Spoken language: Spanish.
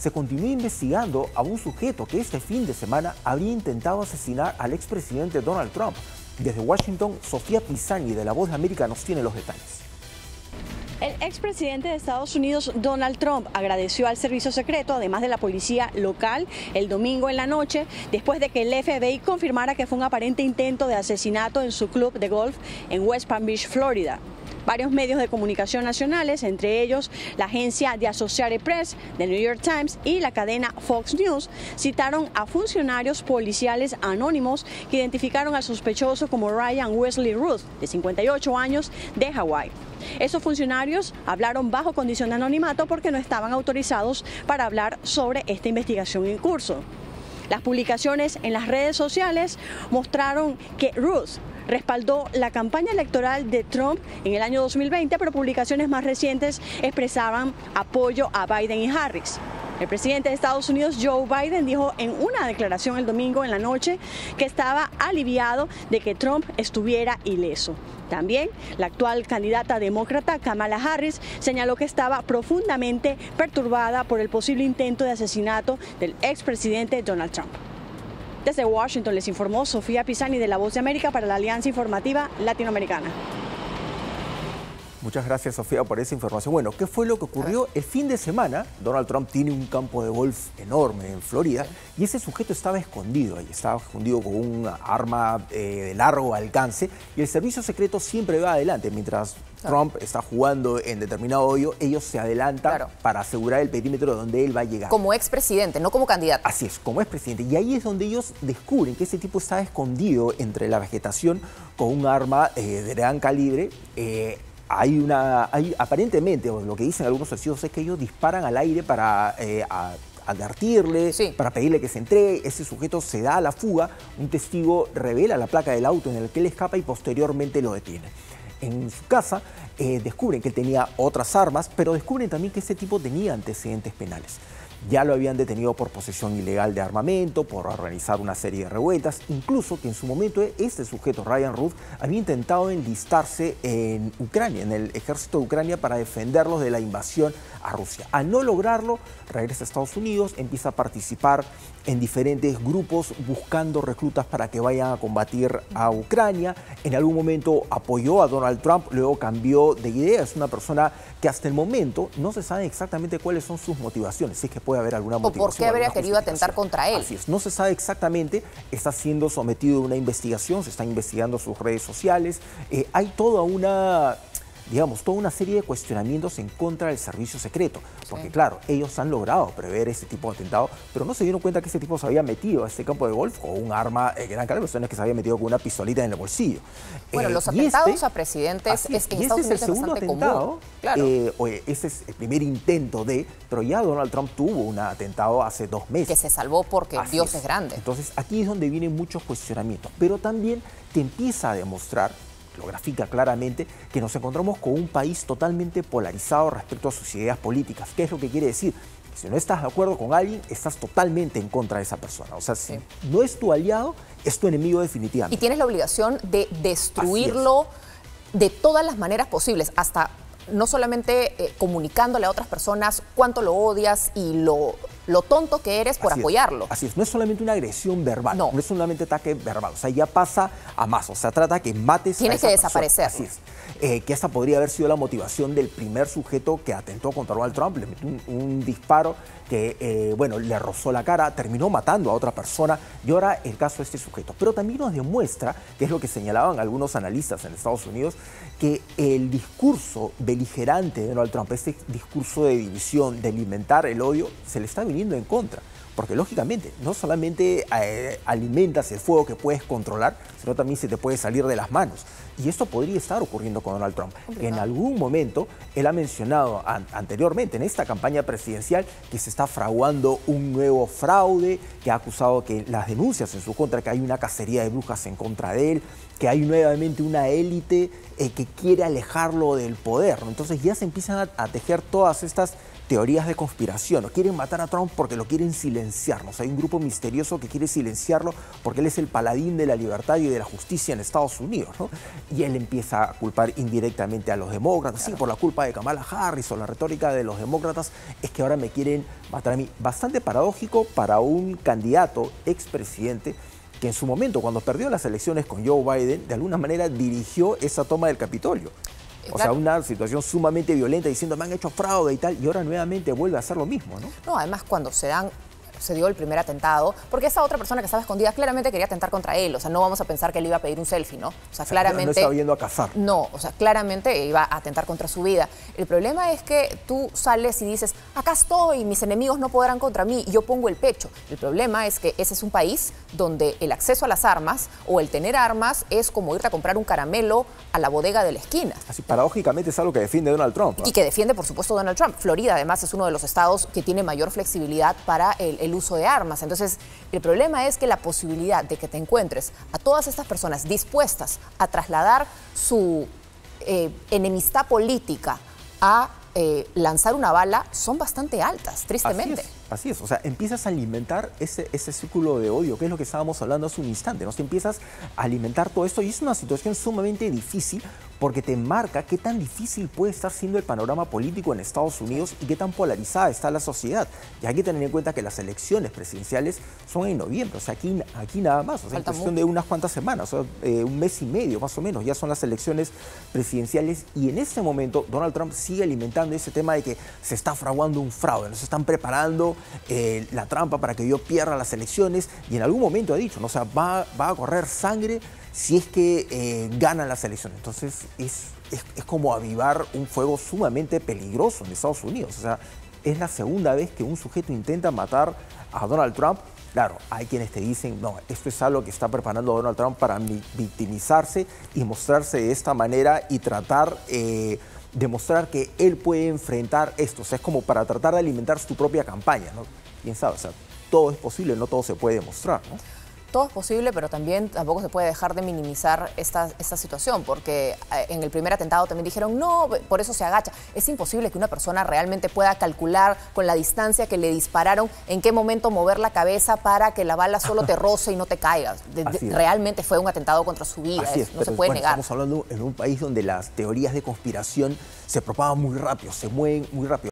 se continúa investigando a un sujeto que este fin de semana habría intentado asesinar al expresidente Donald Trump. Desde Washington, Sofía Pisani de La Voz de América nos tiene los detalles. El expresidente de Estados Unidos, Donald Trump, agradeció al servicio secreto, además de la policía local, el domingo en la noche, después de que el FBI confirmara que fue un aparente intento de asesinato en su club de golf en West Palm Beach, Florida. Varios medios de comunicación nacionales, entre ellos la agencia The Associated Press, The New York Times y la cadena Fox News, citaron a funcionarios policiales anónimos que identificaron al sospechoso como Ryan Wesley Ruth, de 58 años, de Hawái. Esos funcionarios hablaron bajo condición de anonimato porque no estaban autorizados para hablar sobre esta investigación en curso. Las publicaciones en las redes sociales mostraron que Ruth respaldó la campaña electoral de Trump en el año 2020, pero publicaciones más recientes expresaban apoyo a Biden y Harris. El presidente de Estados Unidos, Joe Biden, dijo en una declaración el domingo en la noche que estaba aliviado de que Trump estuviera ileso. También la actual candidata demócrata, Kamala Harris, señaló que estaba profundamente perturbada por el posible intento de asesinato del expresidente Donald Trump. Desde Washington les informó Sofía Pisani de La Voz de América para la Alianza Informativa Latinoamericana. Muchas gracias, Sofía, por esa información. Bueno, ¿qué fue lo que ocurrió? El fin de semana, Donald Trump tiene un campo de golf enorme en Florida y ese sujeto estaba escondido ahí, estaba escondido con un arma de largo alcance y el servicio secreto siempre va adelante. Mientras Trump está jugando en determinado hoyo, ellos se adelantan para asegurar el perímetro donde él va a llegar. Como expresidente, no como candidato. Así es, como expresidente. Y ahí es donde ellos descubren que ese tipo está escondido entre la vegetación con un arma de gran calibre. Aparentemente, lo que dicen algunos testigos es que ellos disparan al aire para advertirle, para pedirle que se entregue. Ese sujeto se da a la fuga, un testigo revela la placa del auto en el que él escapa y posteriormente lo detiene. En su casa descubren que él tenía otras armas, pero descubren también que ese tipo tenía antecedentes penales. Ya lo habían detenido por posesión ilegal de armamento, por organizar una serie de revueltas, incluso que en su momento este sujeto, Ryan Ruth, había intentado enlistarse en Ucrania, en el ejército de Ucrania, para defenderlos de la invasión a Rusia. Al no lograrlo, regresa a Estados Unidos, empieza a participar en diferentes grupos buscando reclutas para que vayan a combatir a Ucrania. En algún momento apoyó a Donald Trump, luego cambió de idea. Es una persona que hasta el momento no se sabe exactamente cuáles son sus motivaciones, si es que puede haber alguna motivación. ¿O por qué habría querido atentar contra él? Así es, no se sabe exactamente, está siendo sometido a una investigación, se están investigando sus redes sociales. Hay toda una serie de cuestionamientos en contra del servicio secreto. Porque claro, ellos han logrado prever ese tipo de atentado, pero no se dieron cuenta que ese tipo se había metido a este campo de golf con un arma gran calibre, no es que se había metido con una pistolita en el bolsillo. Bueno, los atentados a presidentes en Estados Unidos es bastante común. Claro. Ese es el primer intento pero ya Donald Trump tuvo un atentado hace 2 meses. Que se salvó porque Dios es grande. Entonces aquí es donde vienen muchos cuestionamientos, pero también te empieza a demostrar, lo grafica claramente, que nos encontramos con un país totalmente polarizado respecto a sus ideas políticas. ¿Qué es lo que quiere decir? Si no estás de acuerdo con alguien, estás totalmente en contra de esa persona. O sea, si no es tu aliado, es tu enemigo definitivamente. Y tienes la obligación de destruirlo de todas las maneras posibles, hasta no solamente comunicándole a otras personas cuánto lo odias y lo tonto que eres por apoyarlo. Así es, no es solamente una agresión verbal, no es solamente ataque verbal, o sea, ya pasa a más, o sea, trata que mates a esa persona. Tienes que desaparecer. Así es. Que esta podría haber sido la motivación del primer sujeto que atentó contra Donald Trump, le metió un disparo que, le rozó la cara, terminó matando a otra persona, y ahora el caso de este sujeto. Pero también nos demuestra, que es lo que señalaban algunos analistas en Estados Unidos, que el discurso beligerante de Donald Trump, este discurso de división, de alimentar el odio, se le está viniendo en contra. Porque lógicamente no solamente alimentas el fuego que puedes controlar, sino también se te puede salir de las manos. Y esto podría estar ocurriendo con Donald Trump. Que en algún momento él ha mencionado anteriormente en esta campaña presidencial que se está fraguando un nuevo fraude, que ha acusado que las denuncias en su contra, que hay una cacería de brujas en contra de él, que hay nuevamente una élite que quiere alejarlo del poder, ¿no? Entonces ya se empiezan a tejer todas estas teorías de conspiración. Quieren matar a Trump porque lo quieren silenciar. Hay un grupo misterioso que quiere silenciarlo porque él es el paladín de la libertad y de la justicia en Estados Unidos, ¿no? Y él empieza a culpar indirectamente a los demócratas. Claro. Sí, por la culpa de Kamala Harris o la retórica de los demócratas es que ahora me quieren matar a mí. Bastante paradójico para un candidato expresidente que en su momento, cuando perdió las elecciones con Joe Biden, de alguna manera dirigió esa toma del Capitolio. O sea, una situación sumamente violenta diciendo me han hecho fraude y tal, y ahora nuevamente vuelve a hacer lo mismo, ¿no? No, además cuando se dio el primer atentado, porque esa otra persona que estaba escondida claramente quería atentar contra él, o sea, no vamos a pensar que él iba a pedir un selfie, ¿no? O sea, claramente... No estaba yendo a cazar. No, o sea, claramente iba a atentar contra su vida. El problema es que tú sales y dices, acá estoy, mis enemigos no podrán contra mí, y yo pongo el pecho. El problema es que ese es un país donde el acceso a las armas o el tener armas es como irte a comprar un caramelo a la bodega de la esquina. Así, paradójicamente es algo que defiende Donald Trump, ¿eh? Y que defiende, por supuesto, Donald Trump. Florida, además, es uno de los estados que tiene mayor flexibilidad para el uso de armas. Entonces, el problema es que la posibilidad de que te encuentres a todas estas personas dispuestas a trasladar su enemistad política a lanzar una bala son bastante altas, tristemente. Así es, o sea, empiezas a alimentar ese círculo de odio, que es lo que estábamos hablando hace un instante, ¿no? Te empiezas a alimentar todo esto y es una situación sumamente difícil porque te marca qué tan difícil puede estar siendo el panorama político en Estados Unidos y qué tan polarizada está la sociedad. Y hay que tener en cuenta que las elecciones presidenciales son en noviembre, o sea, aquí nada más, o sea, en cuestión de unas cuantas semanas, o sea, un mes y medio más o menos, ya son las elecciones presidenciales y en este momento Donald Trump sigue alimentando ese tema de que se está fraguando un fraude, nos están preparando la trampa para que yo pierda las elecciones y en algún momento ha dicho, ¿no? O sea, va a correr sangre si es que ganan las elecciones. Entonces es como avivar un fuego sumamente peligroso en Estados Unidos. O sea, es la segunda vez que un sujeto intenta matar a Donald Trump. Claro, hay quienes te dicen, no, esto es algo que está preparando Donald Trump para victimizarse y mostrarse de esta manera y tratar demostrar que él puede enfrentar esto. O sea, es como para tratar de alimentar su propia campaña, ¿no? Quién sabe, o sea, todo es posible, no todo se puede demostrar, ¿no? Todo es posible, pero también tampoco se puede dejar de minimizar esta situación, porque en el primer atentado también dijeron, no, por eso se agacha. Es imposible que una persona realmente pueda calcular con la distancia que le dispararon en qué momento mover la cabeza para que la bala solo te roce y no te caigas. Realmente fue un atentado contra su vida, no se puede negar. Estamos hablando en un país donde las teorías de conspiración se propagan muy rápido, se mueven muy rápido.